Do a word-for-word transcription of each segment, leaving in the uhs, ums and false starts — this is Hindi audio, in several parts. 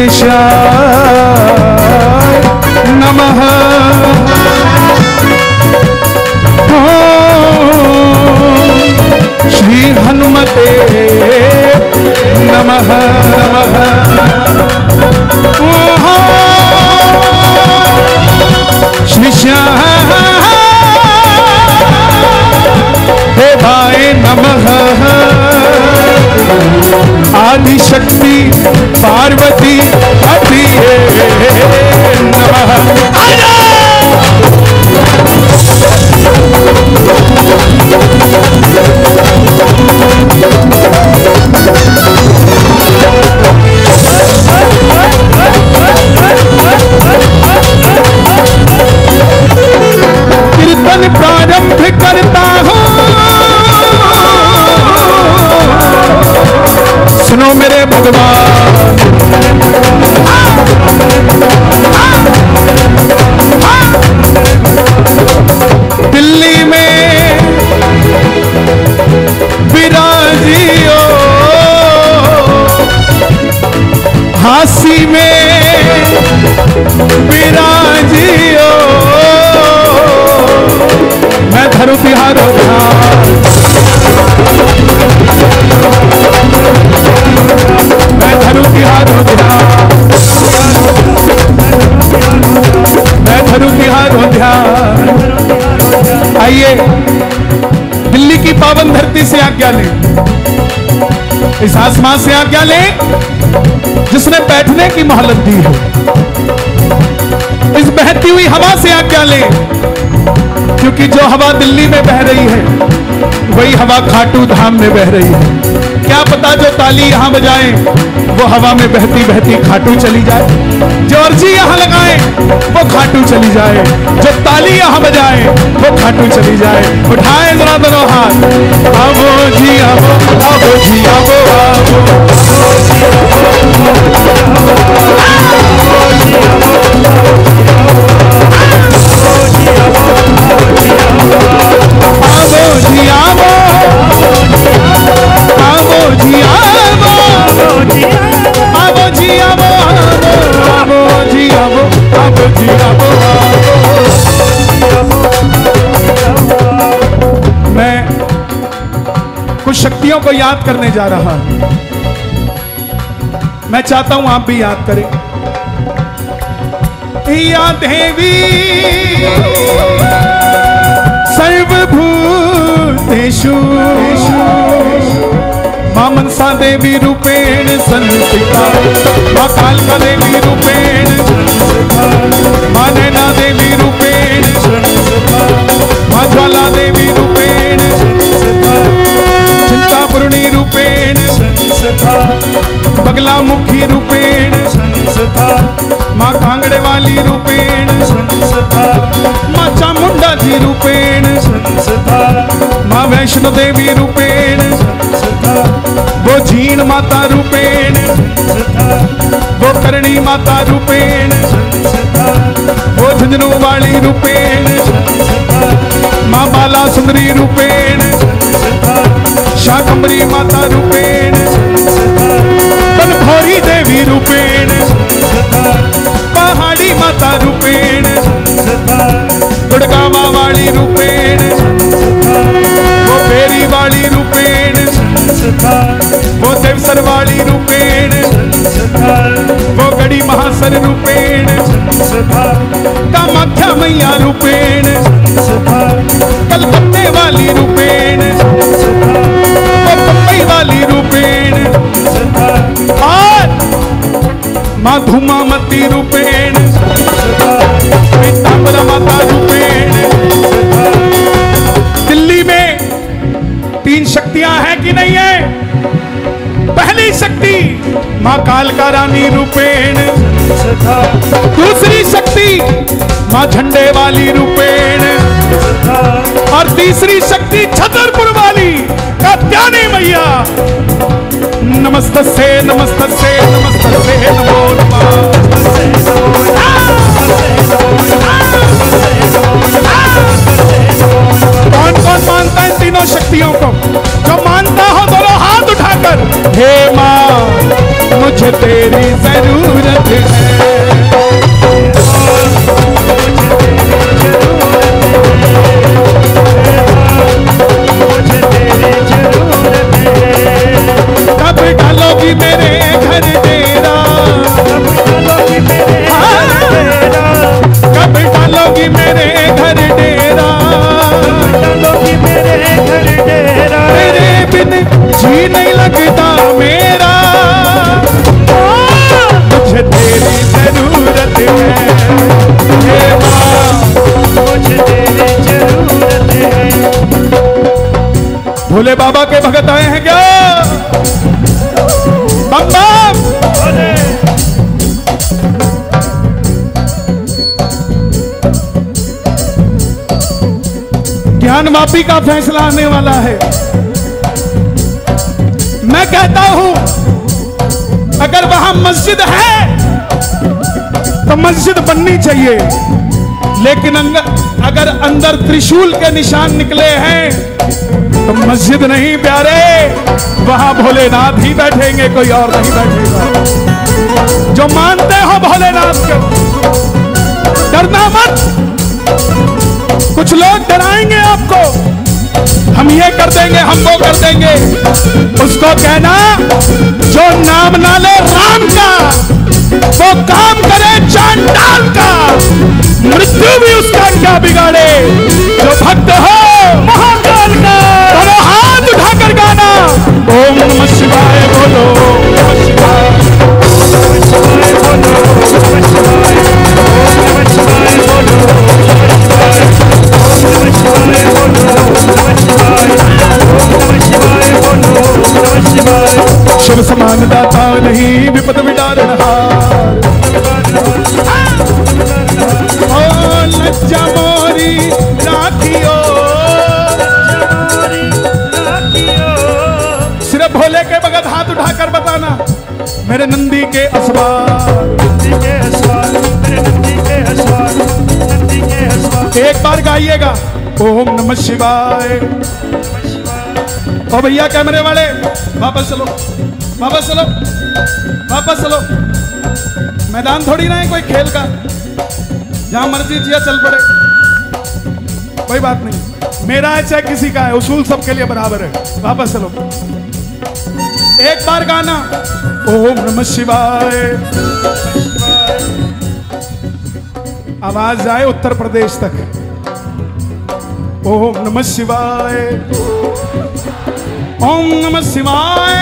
गणेशाय नमः। श्री हनुमते नमः नमः। श्री श्याम देवाय नमः। आदि शक्ति पार्वती अति नमः। कीर्तन प्रारंभ करता हूँ, सुनो मेरे भगवान। दिल्ली में विराजियो, हासी में विराजियो, मैं धरू तिहारो ध्यान, मैं धरू तिहारो ध्यान, मैं धरू तिहारो ध्यान। आइए दिल्ली की पावन धरती से आज्ञा लें, इस आसमान से आज्ञा लें जिसने बैठने की मोहलत दी है, इस बहती हुई हवा से आज्ञा लें, क्योंकि जो हवा दिल्ली में बह रही है वही हवा खाटू धाम में बह रही है। क्या पता जो ताली यहां बजाएं वो हवा में बहती बहती खाटू चली जाए, जो अर्जी यहां लगाएं वो खाटू चली जाए, जो ताली यहां बजाएं वो खाटू चली जाए। उठाए जरा दोनों हाथ, आवो जी आवो, आवो जी आवो, आवो जी आवो, आवो जी आवो, आवो जी आवो, आवो जी आवो, आवो जी आवो। मैं कुछ शक्तियों को याद करने जा रहा हूं, मैं चाहता हूं आप भी याद करें। या देवी सर्वभूतेषु मां मनसा देवी रूपेण संस्थिता, मां कालका देवी रूपेण संस्थिता, मां नैना देवी रूपेण संस्थिता, मां ज्वाला देवी रूपेण संस्थिता, चिंतापूर्णी रूपेण संस्थिता, बगलामुखी रूपेण संस्थिता, मां कांगड़े वाली रूपेण संस्थिता, मां चामुंडा जी रूपेण संस्थिता, मां वैष्णो देवी रूपेण संस्थिता, वो जीण माता रूपेण संस्थिता, वो करणी माता रूपेण संस्थिता, वो झुंझुनू वाली रूपेण संस्थिता, मां बाला सुंदरी रूपेण संस्थिता, शाकंभरी माता रूपेण संस्थिता, बनभोरी देवी रूपेण संस्थिता, पहाड़ी माता रूपेण संस्थिता, गुड़गावा वाली रूपेण संस्थिता, वो फेरी वाली रूपेण संस्थिता, वो देवसर वाली रूपेण संस्थिता, वो गड़ी महासर रूपेण संस्थिता, कामाख्या मैया रूपेण संस्थिता, कलकत्ते वाली रूपेण संस्थिता, वो मुंबई वाली रूपेण संस्थिता, और मां धूमामती रूपेण संस्थिता, पीतांबरा माता रूपेण संस्थिता। दिल्ली में तीन शक्तियां हैं कि नहीं है? पहली शक्ति मां कालका रानी रूपेण संस्थिता, दूसरी शक्ति मां झंडे वाली रूपेण संस्थिता, और तीसरी शक्ति छतरपुर वाली कात्यायनी मैया। नमस्तस्ये नमस्तस्ये नमस्तस्ये नमो नमः। कौन कौन मानता है तीनों शक्तियों को? जो मानता हो दोनों हाथ उठाकर, हे माँ मुझे तेरी जरूरत जी नहीं लगता मेरा, मुझे तेरी जरूरत है, हे माँ मुझे तेरी जरूरत है। भोले बाबा के भगत आए हैं क्या? बम बम। ज्ञान वापी का फैसला आने वाला है। मैं कहता हूं अगर वहां मस्जिद है तो मस्जिद बननी चाहिए, लेकिन अगर अंदर त्रिशूल के निशान निकले हैं तो मस्जिद नहीं प्यारे, वहां भोलेनाथ ही बैठेंगे, कोई और नहीं बैठेगा। जो मानते हो भोलेनाथ को, डरना मत। कुछ लोग डराएंगे आपको, हम ये कर देंगे, हम वो कर देंगे। उसको कहना जो नाम ना ले राम का, वो काम करे चांडाल का, मृत्यु भी उसका क्या बिगाड़े। जो भक्त हो महाकाल का, दोनों हाथ उठाकर गाना ओम नमः शिवाय बोलो, नमः शिवाय, नमः शिवाय बोलो, नमः शिवाय, नमः शिवाय बोलो, नमः शिवाय बोलो, नमः शिवाय, नमः शिवाय बोलो, नमः शिवाय। शिव समान दाता नहीं विपद विदारणहार, ओ लज्जा मोरी राखियो, सिर्फ भोले के भगत हाथ उठाकर बताना मेरे नंदी के असवार, नंदी के असवार, मेरे नंदी के असवार, नंदी के असवार। एक बार गाइएगा ओम नमः शिवाय। ओ भैया कैमरे वाले वापस चलो, वापस चलो, वापस चलो। मैदान थोड़ी ना है कोई खेल का, जहां मर्जी जिया चल पड़े, कोई बात नहीं। मेरा है चाहे किसी का है, उसूल सबके लिए बराबर है। वापस चलो, एक बार गाना ओम नमः शिवाय। आवाज जाए उत्तर प्रदेश तक, ओम नमः शिवाय, ओम नमः शिवाय।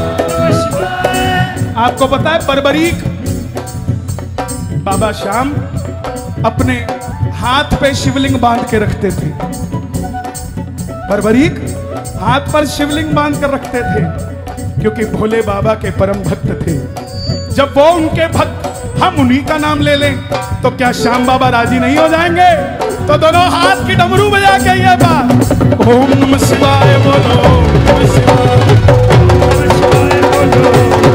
आपको पता है बर्बरीक बाबा श्याम अपने हाथ पे शिवलिंग बांध के रखते थे। बर्बरीक हाथ पर शिवलिंग बांध कर रखते थे क्योंकि भोले बाबा के परम भक्त थे। जब वो उनके भक्त हम उन्हीं का नाम ले लें तो क्या श्याम बाबा राजी नहीं हो जाएंगे? तो दोनों हाथ की डमरू बजा के ये बात ओम नमः शिवाय बोलो, नमः शिवाय, नमः शिवाय बोलो,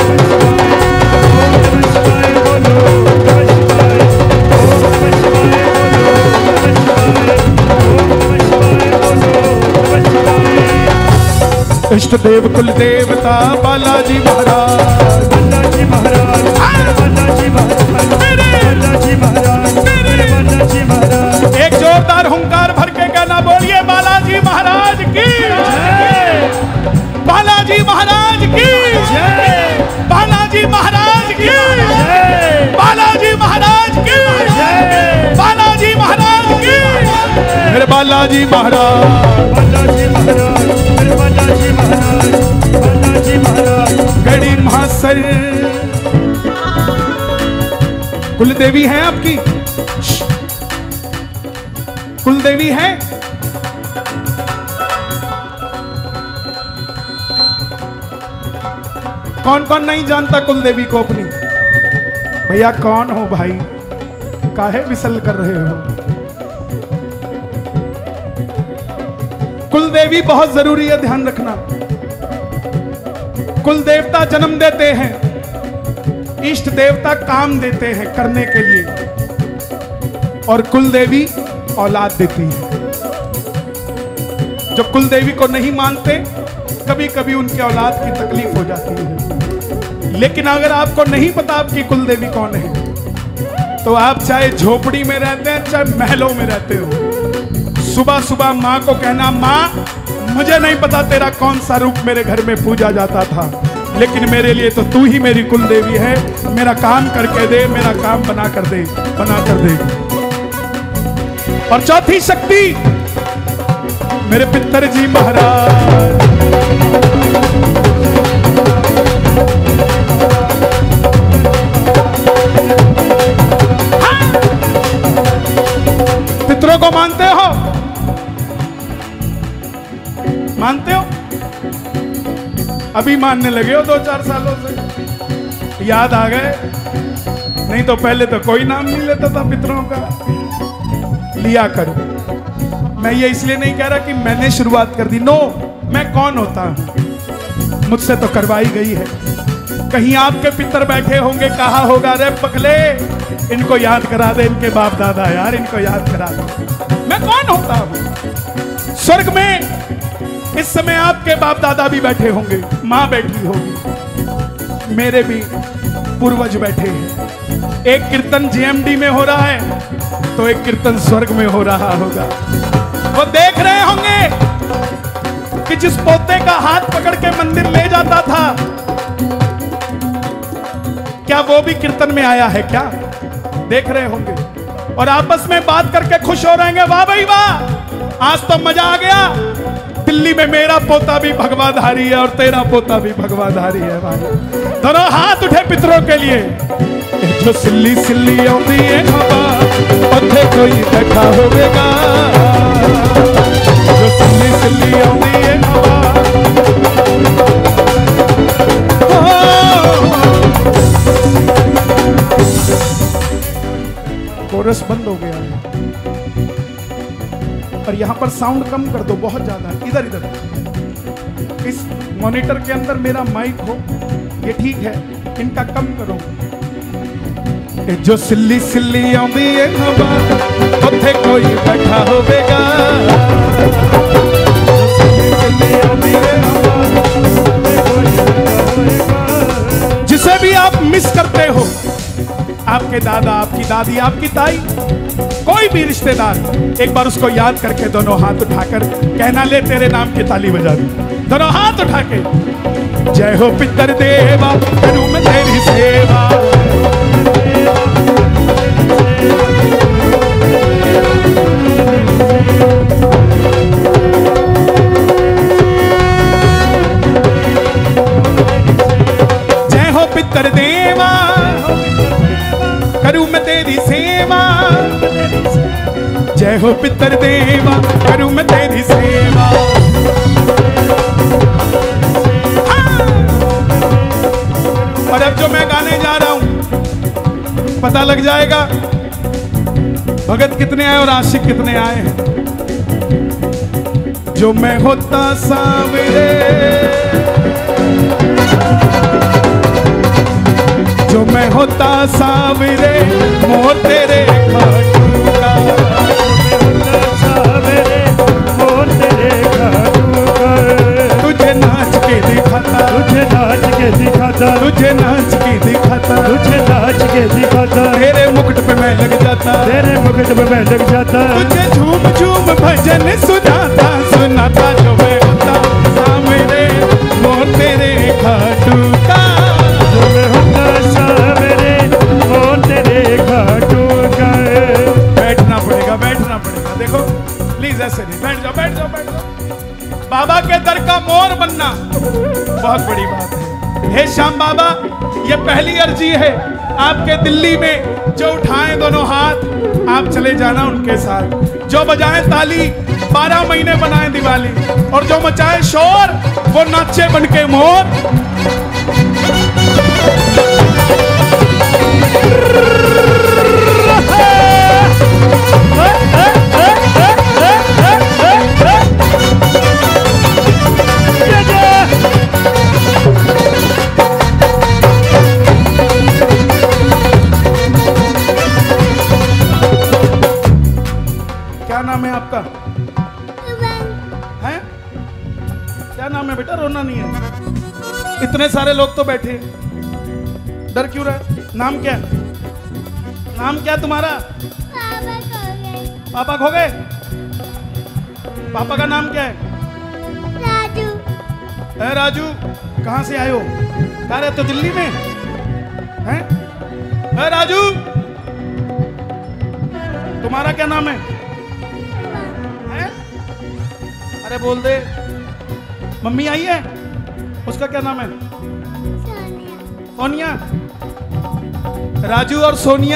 नमः शिवाय बोलो, नमः शिवाय, नमः शिवाय बोलो, नमः शिवाय, नमः शिवाय बोलो, नमः शिवाय। इष्ट देव कुल देवता बालाजी महाराज, बालाजी महाराज, बालाजी महाराज, बालाजी महाराज, बालाजी महाराज। एक जोरदार हुंकार भर के कहना बोलिए बालाजी महाराज की जय, बालाजी महाराज की जय, बालाजी महाराज की जय, बालाजी महाराज की जय, बालाजी महाराज की जय। मेरे बालाजी महाराज, बालाजी महाराज, मेरे बालाजी महाराज, बालाजी महाराज। गड़ी महासर कुल देवी है आपकी, कुल देवी है। कौन कौन नहीं जानता कुल देवी को अपनी? भैया कौन हो भाई, काहे विसल कर रहे हो? कुल देवी बहुत जरूरी है, ध्यान रखना। कुल देवता जन्म देते हैं, इष्ट देवता काम देते हैं करने के लिए, और कुल देवी औलाद देती है। जो कुल देवी को नहीं मानते कभी कभी उनके औलाद की तकलीफ हो जाती है। लेकिन अगर आपको नहीं पता आपकी कुल देवी कौन है तो आप चाहे झोपड़ी में रहते हैं चाहे महलों में रहते हो, सुबह सुबह माँ को कहना माँ मुझे नहीं पता तेरा कौन सा रूप मेरे घर में पूजा जाता था, लेकिन मेरे लिए तो तू ही मेरी कुल देवी है, मेरा काम करके दे, मेरा काम बना कर दे, बना कर दे। और चौथी शक्ति मेरे पितर जी महाराज, अभी मानने लगे हो दो चार सालों से, याद आ गए? नहीं तो पहले तो कोई नाम नहीं लेता था पितरों का। लिया करो। मैं ये इसलिए नहीं कह रहा कि मैंने शुरुआत कर दी, नो, मैं कौन होता हूं, मुझसे तो करवाई गई है। कहीं आपके पितर बैठे होंगे, कहा होगा रे पगले इनको याद करा दे, इनके बाप दादा यार, इनको याद करा दे। मैं कौन होता हूं? स्वर्ग में इस समय आपके बाप दादा भी बैठे होंगे, मां बैठी होगी, मेरे भी पूर्वज बैठे हैं। एक कीर्तन जेएमडी में हो रहा है तो एक कीर्तन स्वर्ग में हो रहा होगा। वो देख रहे होंगे कि जिस पोते का हाथ पकड़ के मंदिर ले जाता था, क्या वो भी कीर्तन में आया है क्या? देख रहे होंगे और आपस में बात करके खुश हो रहेंगे, वाह भाई वाह, आज तो मजा आ गया, दिल्ली में मेरा पोता भी भगवाधारी है और तेरा पोता भी भगवाधारी है भाई। दोनों हाथ उठे पितरों के लिए। जो सिल्ली सिल्ली आती है हवा, उठे कोई बैठा होगा। जो सिल्ली सिल्ली आती है हवा, कोरस बंद हो गया है और यहां पर साउंड कम कर दो, बहुत ज्यादा है। इधर इधर इस मॉनिटर के अंदर मेरा माइक हो, ये ठीक है, इनका कम करो। जो सिल्ली सिल्ली आंदी है हवा, उथे कोई बैठा होगा। जो सिल्ली सिल्ली आंदी है हवा, उथे कोई बैठा होगा। जिसे भी आप मिस करते हो, आपके दादा, आपकी दादी, आपकी ताई, कोई भी रिश्तेदार, एक बार उसको याद करके दोनों हाथ उठाकर कहना, ले तेरे नाम की ताली बजा दी, दोनों हाथ उठा के। जय हो पितर देवा, करूं मैं तेरी सेवा। जय हो पितर देवा, करूं मैं तेरी सेवा। जय हो पितर देवा, करूं मैं तेरी सेवा। हाँ। और अब जो मैं गाने जा रहा हूं, पता लग जाएगा भगत कितने आए और आशिक कितने आए हैं। जो मैं होता सावरे, जो मैं होता सावरे, मोह तेरे खाटू का। सावरे, मोह तेरे खाटू का। तुझे नाच के दिखाता, तुझे नाच के दिखाता, तुझे नाच के दिखाता, तुझे नाच के दिखाता। तेरे मुकुट पे मैं लग जाता, तेरे मुकुट पे मैं लग जाता। तुझे झूम झूम भजन सुनाता, सुनाता। जो मैं होता सावरे, मोह तेरे खाटू का। जो मैं होता सावरे, मोह तेरे खाटू का। बैठना पड़ेगा, बैठना पड़ेगा। देखो प्लीज ऐसे नहीं, बैठ जाओ, बैठ जाओ, बैठ जाओ। बाबा के दर का मोर बनना बहुत बड़ी बात है। हे श्याम बाबा, ये पहली अर्जी है आपके दिल्ली में, जो उठाएं दोनों हाथ, आप चले जाना उनके साथ। जो बजाएं ताली, बारह महीने बनाएं दिवाली, और जो मचाए शोर, वो नाचे बनके मोर। क्या नाम है आपका? हैं? क्या नाम है बेटा? रोना नहीं है। इतने सारे लोग तो बैठे, डर क्यों रहे? नाम क्या है? नाम क्या तुम्हारा? पापा खो गए। पापा खो गए? पापा का नाम क्या है? राजू। है राजू, कहाँ से आए हो? कहाँ रहते हो? दिल्ली में हैं? है राजू, तुम्हारा क्या नाम है? हैं? अरे बोल दे। मम्मी आई है, उसका क्या नाम है? सोनिया। सोनिया। राजू और सोनिया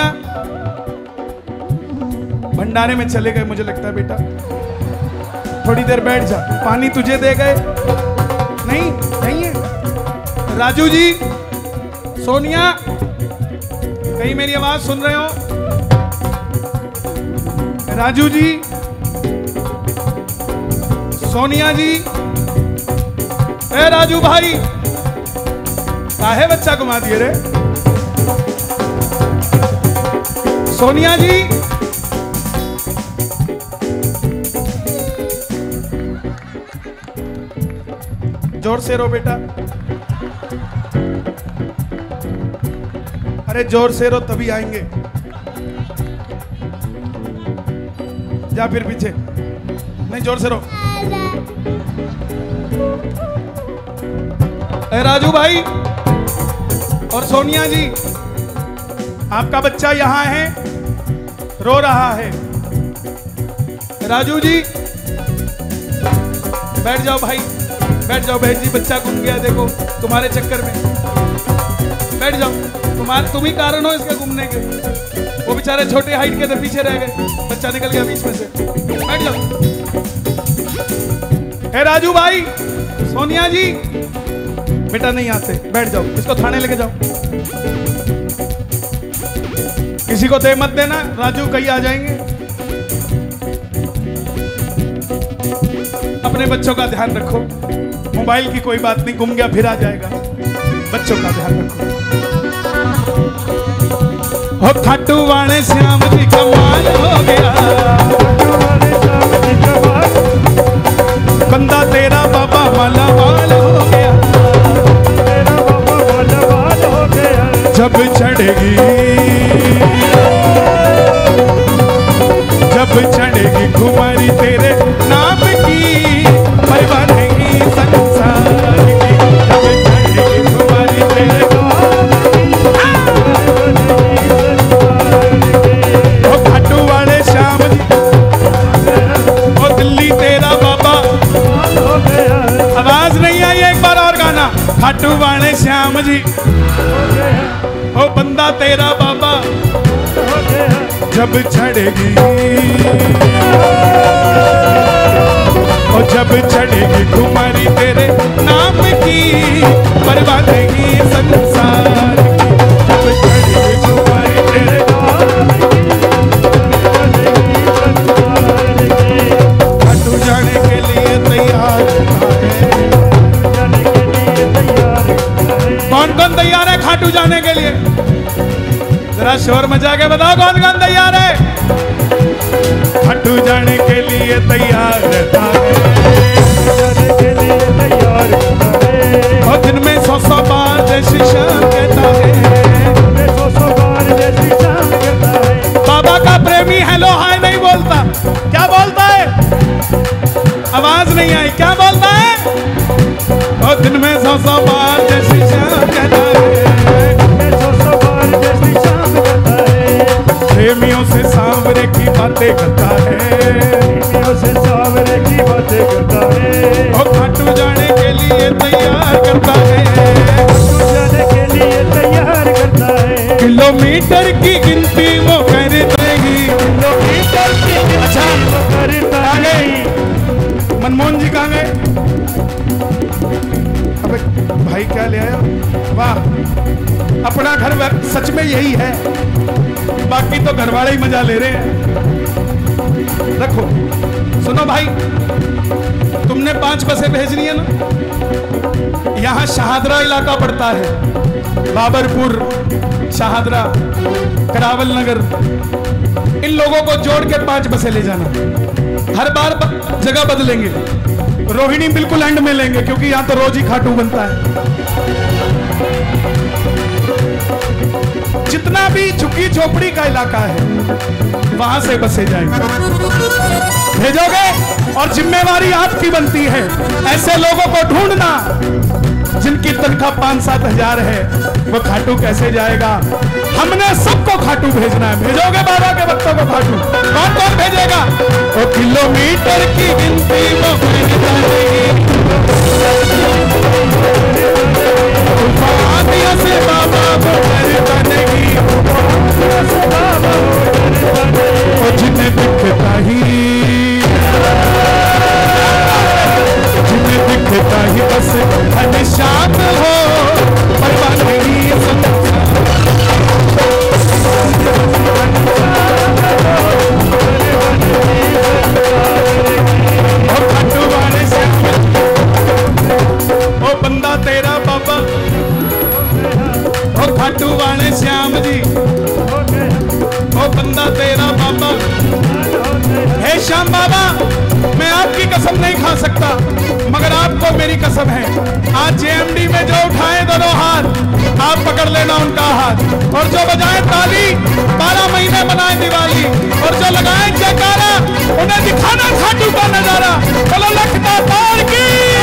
भंडारे में चले गए, मुझे लगता है बेटा। थोड़ी देर बैठ जा, पानी तुझे दे गए? नहीं नहीं है। राजू जी, सोनिया, कहीं मेरी आवाज सुन रहे हो? राजू जी, सोनिया जी, ए राजू भाई, काहे बच्चा घुमा दिए रे? सोनिया जी, जोर से रो बेटा, अरे जोर से रो तभी आएंगे। जा फिर पीछे, नहीं जोर से रो। ए राजू भाई और सोनिया जी, आपका बच्चा यहाँ है, रो रहा है। राजू जी बैठ जाओ भाई, बैठ जाओ बहन जी, बच्चा घूम गया देखो तुम्हारे चक्कर में। बैठ जाओ, तुम्हारे तुम ही कारण हो इसके घूमने के। वो बेचारे छोटे हाइट के थे, पीछे रह गए, बच्चा निकल गया बीच में से। बैठ जाओ। हे राजू भाई, सोनिया जी, बेटा नहीं आते, बैठ जाओ, इसको थाने लेके जाओ। किसी को दे मत देना, राजू कहीं आ जाएंगे। अपने बच्चों का ध्यान रखो, मोबाइल की कोई बात नहीं, गुम गया फिर आ जाएगा, बच्चों का ध्यान रखो। हो खाटू वाले श्याम जी कमाल हो गया, बंदा तेरा बाबा माला माल हो गया, तेरा बाबा माला माल हो गया। जब चढ़ेगी जब चढ़ेगी खुमारी तेरे नाम की, परवानेगी संसार की। जब चढ़ेगी खुमारी तेरे ओ खाटू वाले श्याम जी, ओ दिल्ली तेरा बाबा। आवाज नहीं आई, एक बार और गाना। खाटू वाले श्याम जी, ओ बंदा तेरा बाबा। जब चढ़ेगी ओ जब चढ़ेगी खुमारी तेरे नाम की, परवानेगी संसार की। जब चढ़ेगी खुमारी तेरे नाम की, खाटू जाने के लिए तैयार है। कौन कौन तैयार है खाटू जाने के लिए? जरा शोर मचा के बताओ कौन कौन तैयार है? खाटू जाने के लिए तैयार रहता है, जाने के लिए तैयार है। और दिन में सौ सौ बार जैसी शाम कहता है, सौ सौ बार जैसी शाम कहता है। बाबा का प्रेमी हेलो हाय नहीं बोलता, क्या बोलता है? आवाज नहीं आई, क्या बोलता है? और दिन में सौ सौ बार जैसी शाम कहता है, सौ सौ बार जैसी शाम कहता है। प्रेमियों से सांवरे की बातें करता है, प्रेमियों से सांवरे की बातें करता है। और खाटू जाने के लिए तैयार करता है, खाटू जाने के लिए तैयार करता है। किलोमीटर की गिनती वो कर देगी। किलोमीटर की अच्छा, वो करता कहाँ है। गए? मनमोहन जी कहाँ गए? अबे भाई क्या ले आया? वाह, अपना घर सच में यही है, बाकी तो घर वाले ही मजा ले रहे हैं। रखो, सुनो भाई, तुमने पांच बसें भेजनी है ना? यहाँ शाहदरा इलाका पड़ता है, बाबरपुर, शाहदरा, करावल नगर, इन लोगों को जोड़ के पांच बसें ले जाना। हर बार जगह बदलेंगे, रोहिणी बिल्कुल एंड में लेंगे क्योंकि यहाँ तो रोज ही खाटू बनता है। जितना भी झुग्गी झोपड़ी का इलाका है वहां से बसे जाएंगे, भेजोगे, और जिम्मेवारी आपकी बनती है ऐसे लोगों को ढूंढना जिनकी तनख्वाह पांच सात हजार है। वो खाटू कैसे जाएगा? हमने सबको खाटू भेजना है। भेजोगे बाबा के भक्तों को खाटू? कौन कौन भेजेगा? वो किलोमीटर की गिनती वो आदियों से बाबा को डरता नहीं, और जिन्हें दिखता ही जिन्हें दिखता ही बस निशान हो, खाटू वाले श्याम जी, ओ बंदा तेरा बाबा। हे श्याम बाबा, मैं आपकी कसम नहीं खा सकता, मगर आपको मेरी कसम है, आज जेएमडी में जो उठाए दोनों हाथ, आप पकड़ लेना उनका हाथ, और जो बजाए ताली, बारह महीने बनाए दिवाली, और जो लगाए जयकारा, उन्हें दिखाना खाटू का नजारा। चलो लखता पार की।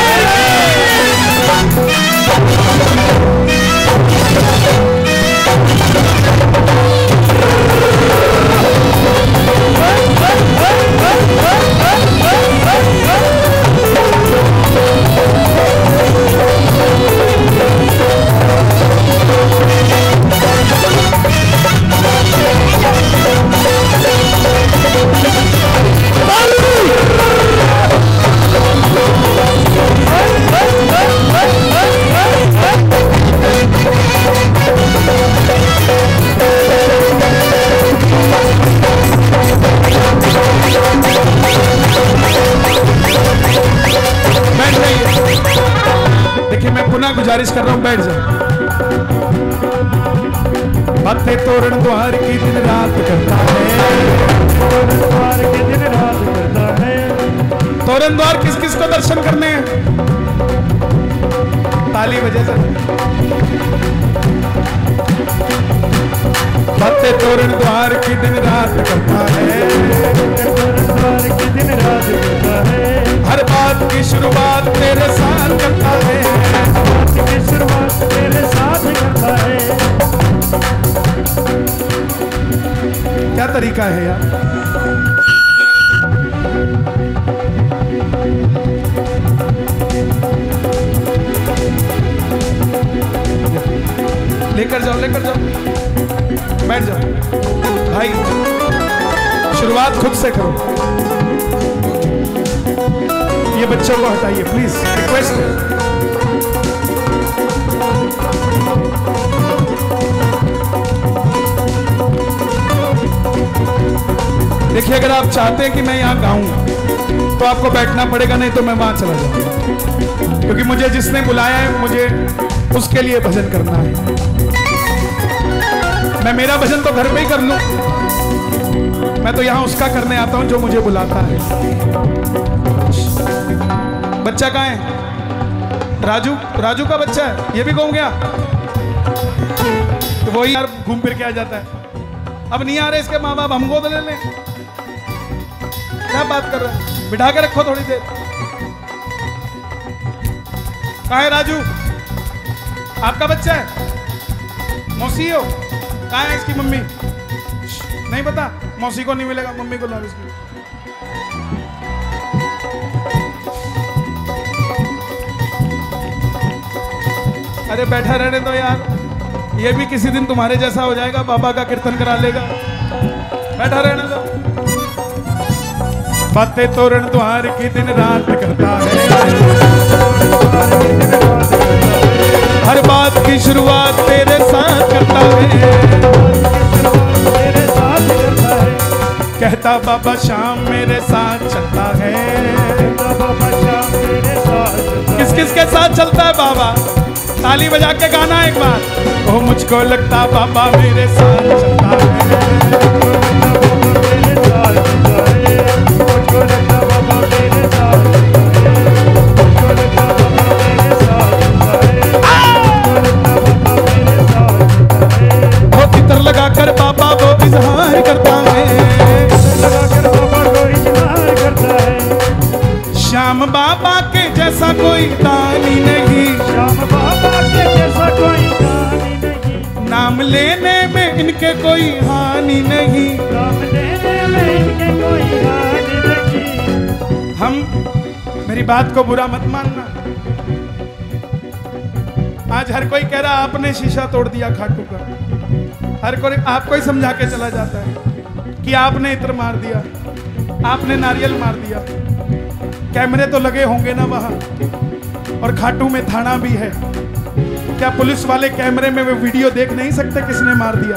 गुजारिश कर रहा हूं, बैठ जाओ। बातें तोरण द्वार की दिन रात करता है, तोरण द्वार की दिन रात करता है। तोरण द्वार किस किस को दर्शन करने हैं? ताली बजे सर। बातें तोरण द्वार की दिन रात करता है, तोरण द्वार की दिन रात करता है। हर बात की शुरुआत तेरे साथ करता है, की शुरुआत तेरे साथ करता है। क्या तरीका है यार? लेकर जाओ, लेकर जाओ, बैठ जाओ भाई, शुरुआत खुद से करो। ये बच्चों को हटाइए प्लीज, रिक्वेस्ट है। देखिए, अगर आप चाहते हैं कि मैं यहाँ गाऊं तो आपको बैठना पड़ेगा, नहीं तो मैं वहां चला जाऊंगा, क्योंकि मुझे जिसने बुलाया है मुझे उसके लिए भजन करना है। मैं मेरा भजन तो घर पे ही कर लूं, मैं तो यहाँ उसका करने आता हूं जो मुझे बुलाता है। बच्चा कहाँ है? राजू, राजू का बच्चा है, ये भी घूम गया। तो वही यार घूम फिर के आ जाता है। अब नहीं आ रहे इसके माँ बाप, हम गोद ले लें। क्या बात कर रहे हैं? बिठा के रखो थोड़ी देर। कहाँ है राजू? आपका बच्चा है? मौसी हो? कहाँ है इसकी मम्मी? नहीं पता? मौसी को नहीं मिलेगा, मम्मी को लाओ इसकी। अरे बैठा रहने दो यार, ये भी किसी दिन तुम्हारे जैसा हो जाएगा, बाबा का कीर्तन करा लेगा। बैठा रहने दो। बातें तोरण द्वार की दिन रात करता है, हर बात की शुरुआत तेरे साथ करता है, तेरे साथ करता है। कहता बाबा शाम मेरे साथ चलता है, बाबा शाम मेरे साथ। किस किस के साथ चलता है बाबा? ताली बजा के गाना एक बार। ओ मुझको लगता बाबा मेरे साथ चलता है, मेरे साथ चलता है। मुझको लगता बाबा मेरे साथ चलता है, मुझको लगता बाबा मेरे साथ चलता है, मुझको लगता बाबा मेरे साथ चलता है। वो तितर लगाकर बाबा वो इजहार करता है, लगाकर बाबा को इजहार करता है। श्याम बाबा के जैसा कोई दानी नहीं, श्याम बाबा के जैसा कोई दानी नहीं। नाम लेने में इनके कोई हानि नहीं, नाम लेने में इनके कोई हानि नहीं। हम, मेरी बात को बुरा मत मानना, आज हर कोई कह रहा आपने शीशा तोड़ दिया खाटू का। हर कोई आपको ही समझा के चला जाता है कि आपने इत्र मार दिया, आपने नारियल मार दिया। कैमरे तो लगे होंगे ना वहां, और खाटू में थाना भी है। क्या पुलिस वाले कैमरे में वो वीडियो देख नहीं सकते किसने मार दिया?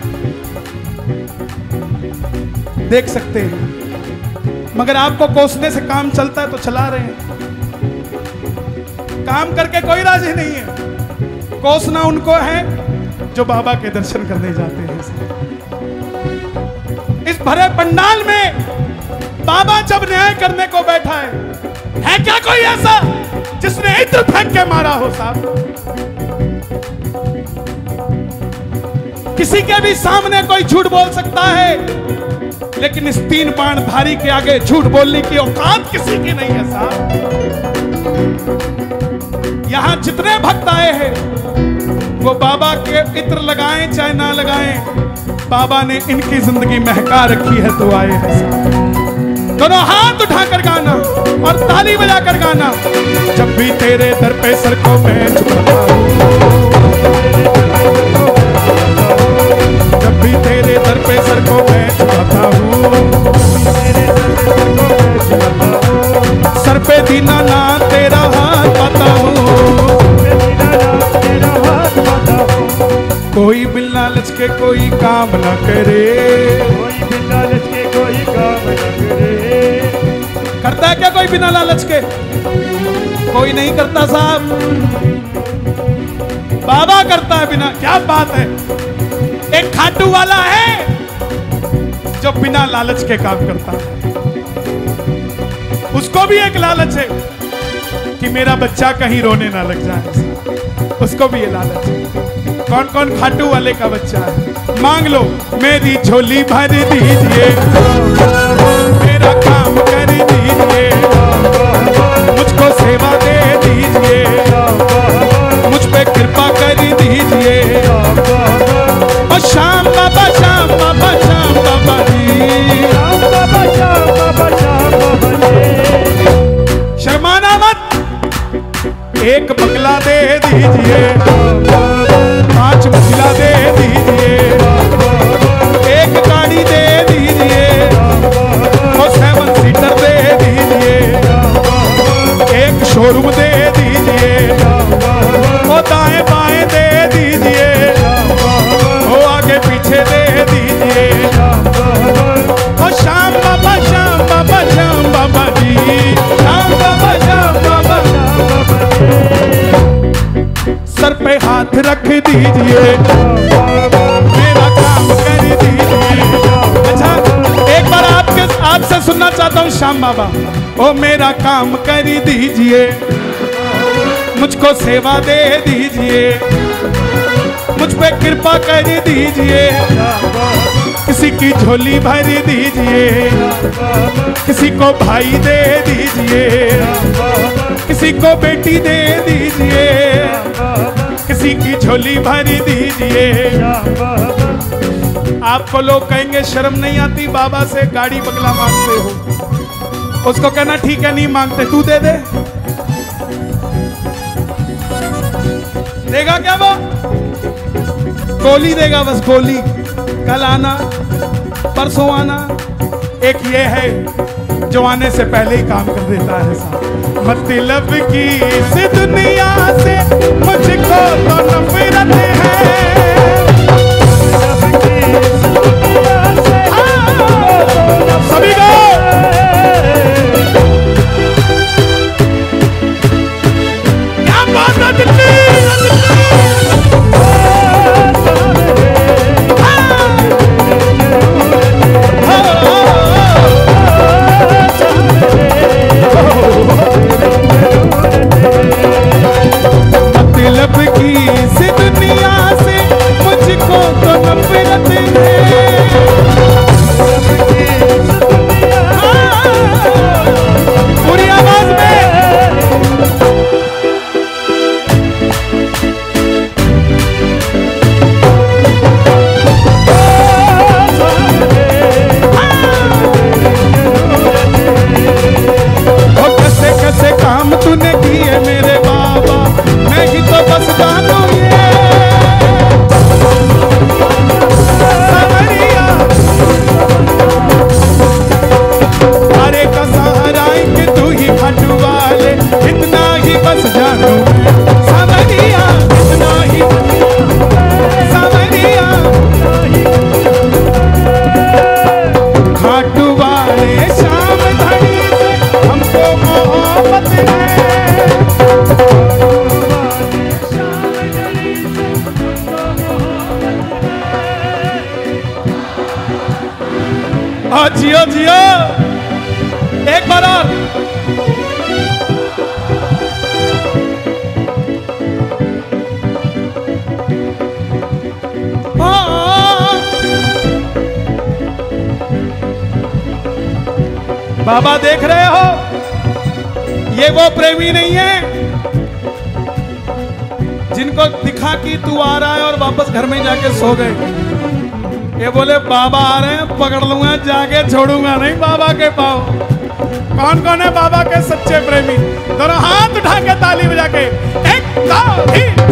देख सकते हैं, मगर आपको कोसने से काम चलता है तो चला रहे हैं। काम करके कोई राजी नहीं है। कोसना उनको है जो बाबा के दर्शन करने जाते हैं साहब। इस भरे पंडाल में बाबा जब न्याय करने को बैठा है, है क्या कोई ऐसा जिसने इत्र फेंक के मारा हो साहब? किसी के भी सामने कोई झूठ बोल सकता है, लेकिन इस तीन बाणधारी के आगे झूठ बोलने की औकात किसी की नहीं है साहब। यहां जितने भक्त आए हैं वो बाबा के इत्र लगाएं चाहे ना लगाएं, बाबा ने इनकी जिंदगी महका रखी है तो आए हैं साहब। दोनों हाथ उठाकर गाना और ताली बजाकर गाना। जब भी तेरे दर पे सर को मैं झुकाता हूं, जब भी तेरे दर पे सर को मैं झुकाता हूँ, सर पे दीना ना तेरा हाथ पाता हूँ। कोई बिन लालच के कोई काम न करे, कोई बिना लालच के कोई काम न करे। करता है क्या कोई बिना लालच के? कोई नहीं करता साहब, बाबा करता है बिना। क्या बात है! एक खाटू वाला है जो बिना लालच के काम करता है। उसको भी एक लालच है कि मेरा बच्चा कहीं रोने ना लग जाए, उसको भी ये लालच है। कौन कौन खाटू वाले का बच्चा है? मांग लो, मेरी झोली भर दीजिए, मेरा काम कर दीजिए, मुझको सेवा दे दीजिए, मुझ पे कृपा कर दीजिए। और श्याम बाबा श्याम बाबा श्याम बाबा जी, श्याम बाबा श्याम बाबा श्याम बाबा जी। शर्माना मत, एक बंगला दे दीजिए, पांच मंजिला दे दीजिए, एक गाड़ी दे दीजिए, और सेवन सीटर दे दीजिए, एक शोरूम दे दीजिए, वो दाएं बाएं दे दीजिए, वो आगे पीछे दे दीजिए। और श्याम बाबा श्याम बाबा श्याम बाबा जी, श्याम बाबा श्याम बाबा श्याम बाबा जी। सर पे हाथ रख दीजिए, मेरा काम कर दीजिए। अच्छा, एक बार आपके आपसे सुनना चाहता हूँ श्याम बाबा, ओ मेरा काम कर दीजिए, मुझको सेवा दे दीजिए, मुझ पे कृपा कर दीजिए, किसी की झोली भर दीजिए, किसी को भाई दे दीजिए, किसी को बेटी दे दीजिए, किसी की झोली भर दीजिए। आपको लोग कहेंगे शर्म नहीं आती बाबा से गाड़ी बंगला मांगते हो? उसको कहना ठीक है नहीं मांगते, तू दे दे। देगा क्या वो? गोली देगा बस, गोली। कल आना परसों आना। एक ये है जो आने से पहले ही काम कर देता है साहब। मतलब की इस दुनिया से मुझको तो नफरत है, सभी को क्या बात है दिल्ली। मतलब की इस दुनिया से और जियो जियो एक बार और। बाबा देख रहे हो, ये वो प्रेमी नहीं है जिनको दिखा कि तू आ रहा है और वापस घर में जाके सो गए। ये बोले बाबा आ रहे हैं, पकड़ लूंगा, जाके छोड़ूंगा नहीं बाबा के पाँव। कौन कौन है बाबा के सच्चे प्रेमी? दोनों हाथ उठा के ताली बजा के एक दो तीन।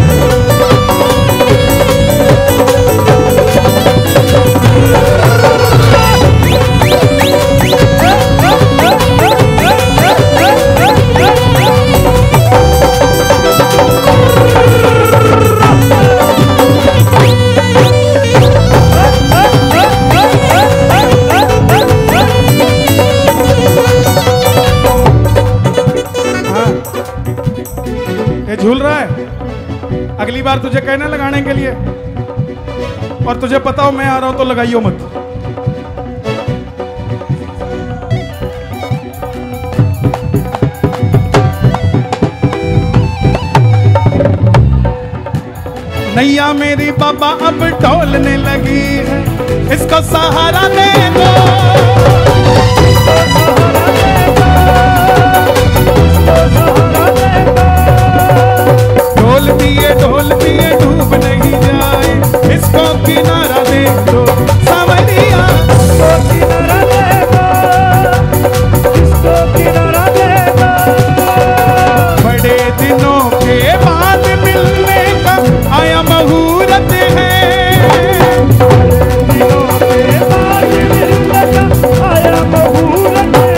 झूल रहा है, अगली बार तुझे कहना लगाने के लिए, और तुझे पता हो मैं आ रहा हूं तो लगाइयो मत। नैया मेरी बाबा अब डोलने लगी है, इसको सहारा दे दो। ढोल दिए ढोल दिए डूब नहीं जाए, इसको किनारा दे दो सावरिया, इसको किनारा दे दो, इसको किनारा दे दो। बड़े दिनों के बाद मिलने का आया मुहूर्त है, बड़े दिनों के बाद मिलने का आया मुहूर्त है।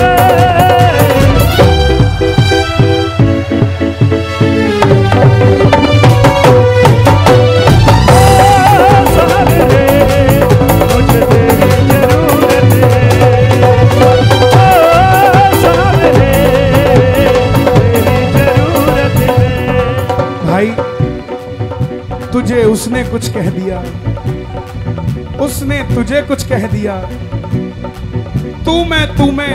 तुझे उसने कुछ कह दिया, उसने तुझे कुछ कह दिया, तू मैं तू मैं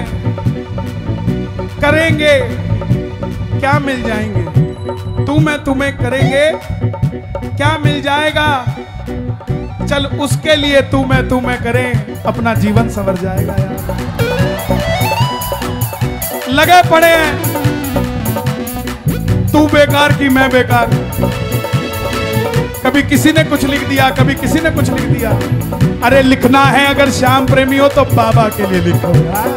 करेंगे क्या मिल जाएंगे, तू मैं तुम्हें करेंगे क्या मिल जाएगा। चल उसके लिए तू मैं तू मैं करें, अपना जीवन संवर जाएगा यार। लगे पड़े हैं, तू बेकार की मैं बेकार, कभी किसी ने कुछ लिख दिया, कभी किसी ने कुछ लिख दिया। अरे लिखना है अगर श्याम प्रेमी हो तो बाबा के लिए लिखो यार,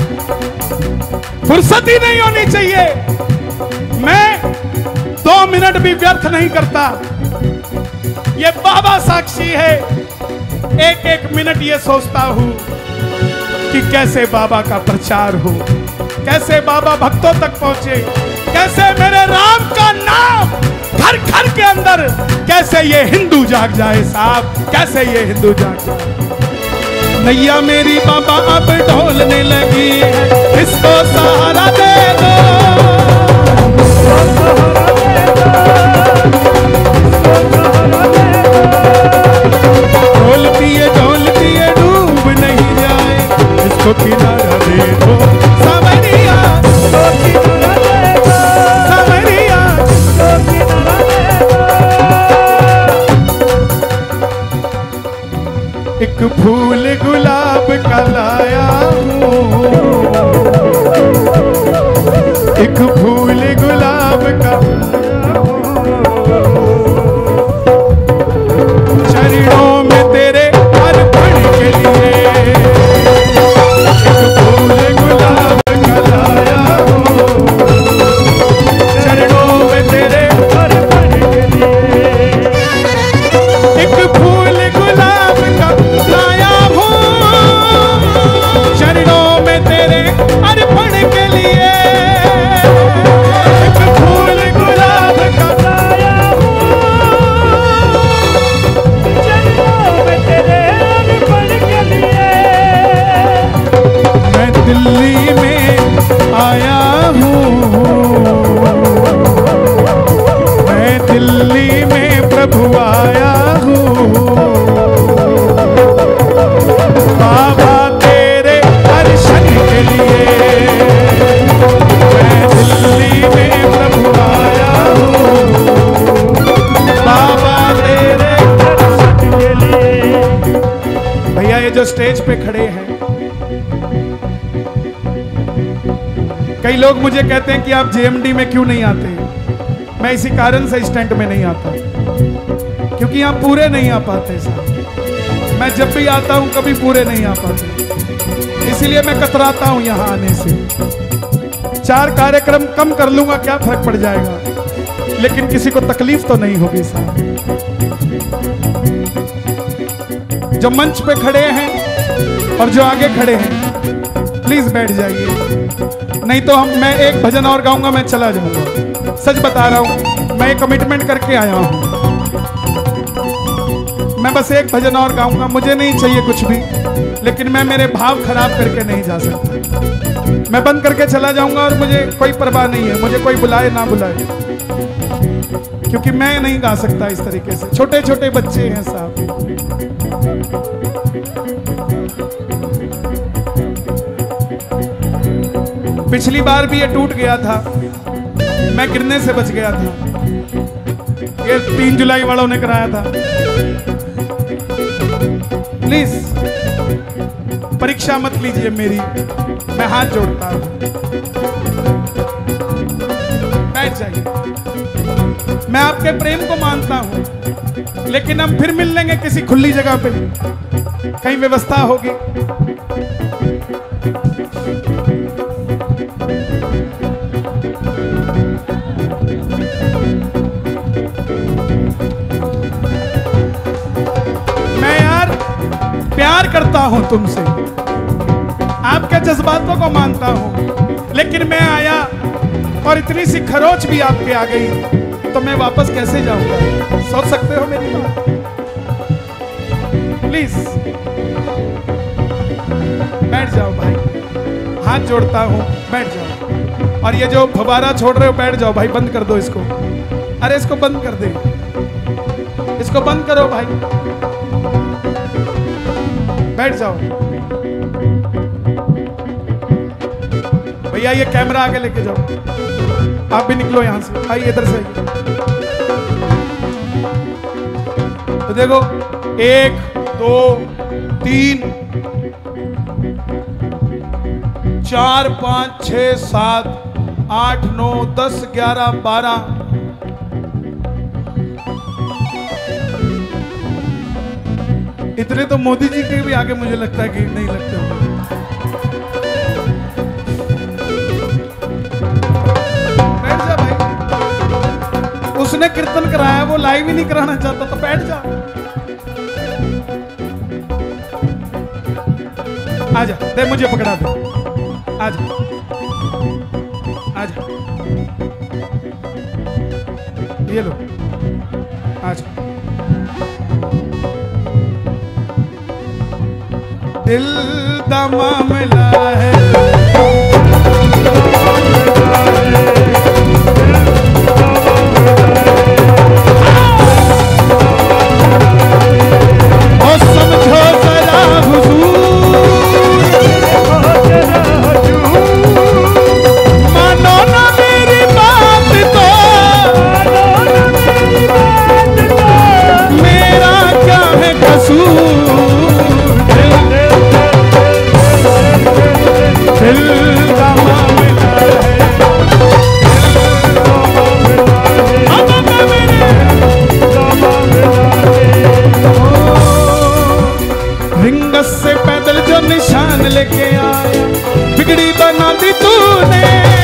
फुर्सत ही नहीं होनी चाहिए। मैं दो मिनट भी व्यर्थ नहीं करता, ये बाबा साक्षी है। एक एक मिनट ये सोचता हूं कि कैसे बाबा का प्रचार हो, कैसे बाबा भक्तों तक पहुंचे, कैसे मेरे राम का नाम घर घर के अंदर, कैसे ये हिंदू जाग जाए साहब, कैसे ये हिंदू जाग जाए। नैया मेरी बाबा अब ढोलने लगी है, इसको सहारा दे दो, इसको सहारा दे दो। ढोल पिए ढोल पिए डूब नहीं जाए, इसको किनारा दे दो सावरिया, इसको किनारा दे दो सावरिया, इसको किनारा दे दो। एक फूल गुलाब का लाया हूँ, एक फूल गुलाब का चरणों में तेरे अर्पण के लिए, एक फूल गुलाब का लाया हूँ, चरणों में तेरे अर्पण के लिए, एक फूल गुलाब का लाया हूँ, चरणों में तेरे अर्पण के लिए, एक फूल गुलाब जो स्टेज पे खड़े हैं, कई लोग मुझे कहते हैं कि आप जेएमडी में क्यों नहीं आते। मैं इसी कारण से स्टंट में नहीं आता, क्योंकि यहाँ पूरे नहीं आ पाते साहब। मैं जब भी आता हूँ कभी पूरे नहीं आ पाते, इसीलिए मैं कतराता हूँ यहाँ आने से। चार कार्यक्रम कम कर लूंगा, क्या फर्क पड़ जाएगा, लेकिन किसी को तकलीफ तो नहीं होगी साहब। जो मंच पे खड़े हैं और जो आगे खड़े हैं, प्लीज बैठ जाइए, नहीं तो हम मैं एक भजन और गाऊंगा, मैं चला जाऊंगा। सच बता रहा हूं, मैं कमिटमेंट करके आया हूं। मैं बस एक भजन और गाऊंगा, मुझे नहीं चाहिए कुछ भी, लेकिन मैं मेरे भाव खराब करके नहीं जा सकता। मैं बंद करके चला जाऊंगा और मुझे कोई परवाह नहीं है, मुझे कोई बुलाए ना बुलाए, क्योंकि मैं नहीं गा सकता इस तरीके से। छोटे छोटे बच्चे हैं साहब। पिछली बार भी ये टूट गया था, मैं गिरने से बच गया था। ये तीन जुलाई वालों ने कराया था। प्लीज परीक्षा मत लीजिए मेरी, मैं हाथ जोड़ता हूं, बैठ जाइए। मैं आपके प्रेम को मानता हूं, लेकिन हम फिर मिल लेंगे किसी खुली जगह पे, कहीं व्यवस्था होगी। मैं यार प्यार करता हूं तुमसे, आपके जज्बातों को मानता हूं, लेकिन मैं आया और इतनी सी खरोच भी आपके आ गई, तो मैं वापस कैसे जाऊंगा? सोच सकते हो मेरी बात? प्लीज बैठ जाओ भाई, हाथ जोड़ता हूं, बैठ जाओ। और ये जो फवारा छोड़ रहे हो, बैठ जाओ भाई, बंद कर दो इसको। अरे इसको बंद कर दे, इसको बंद करो भाई, बैठ जाओ। भैया ये कैमरा आगे लेके जाओ, आप भी निकलो यहां से, आइए इधर से। तो देखो, एक दो तीन चार पांच छह सात आठ नौ दस ग्यारह बारह, इतने तो मोदी जी के भी आगे मुझे लगता है कि नहीं लगते होंगे। बैठ जा भाई, उसने कीर्तन कराया, वो लाइव ही नहीं कराना चाहता, तो बैठ जा। आजा, दे मुझे पकड़ा दे, आजा आजा, ये लो, आजा। दिल दा मामला है, और समझो जरा हुजूर, मानो ना मेरी बात तो, मेरा क्या है कसूर। दिल का मामला है, रिंगस से पैदल जो निशान लेके आया, बिगड़ी बना दी तूने,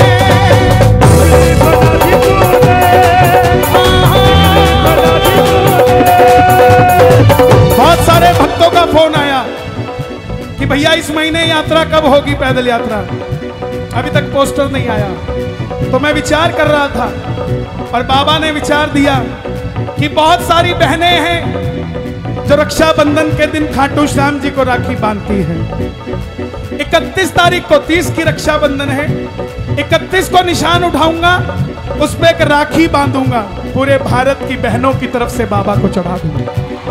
बहुत सारे भक्तों का फोन आया कि भैया इस महीने यात्रा कब होगी, पैदल यात्रा, अभी तक पोस्टर नहीं आया। तो मैं विचार कर रहा था और बाबा ने विचार दिया कि बहुत सारी बहनें हैं जो रक्षाबंधन के दिन खाटू श्याम जी को राखी बांधती हैं। इकतीस तारीख को, तीस की रक्षाबंधन है, इकतीस को निशान उठाऊंगा, उस पे एक राखी बांधूंगा, पूरे भारत की बहनों की तरफ से बाबा को चढ़ा दूंगा।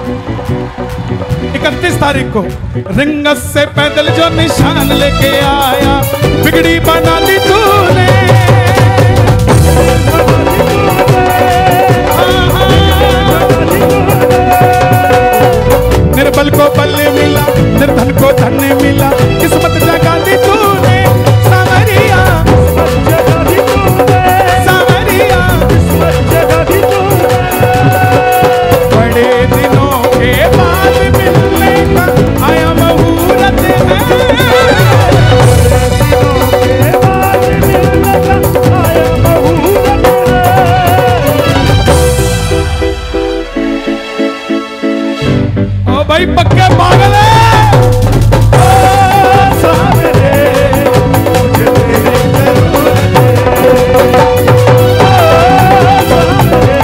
इकतीस तारीख को रिंगस से पैदल जो निशान लेके आया, बिगड़ी बना दी तूने, निर्बल को बल मिला, निर्धन को धन्य मिला, किस्मत जगा दी तूने सांवरिया, जगा दी तूने, सांवरिया। जगा दी तूने। बड़े दिनों के बाद मिलने का आया मुहूर्त है, दिनों के बाद मिलने का आया मुहूर्त है। ओ भाई पक्के पागल है। ओ सावरे, मुझे तेरी जरूरत है। ओ सावरे,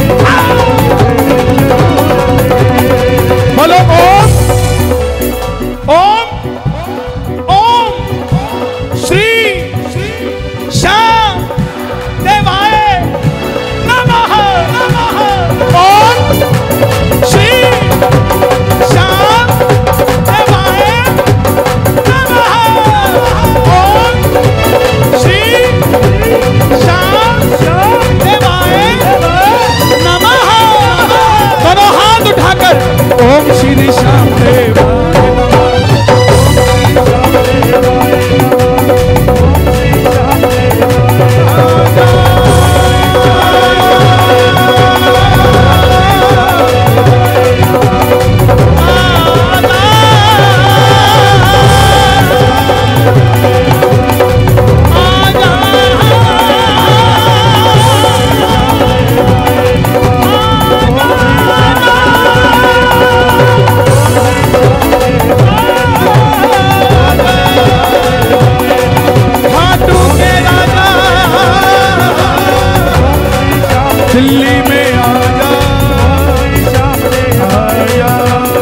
बोलो ओम ओम ओम श्री श्याम देवाय नमः नमः। ओम श्री श्याम देवाय नमः। ओम श्री श्याम देवाय नमः। दोनों हाथ उठाकर ओम श्री श्याम देवाय नमः। खाटू के राजा दिल्ली में आजा आया।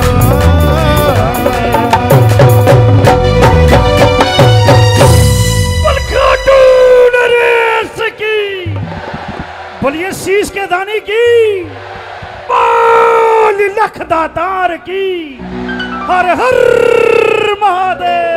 खाटू नरेश की, बोलिए शीश के दानी की, बोल लख दातार की, हर हर महादेव।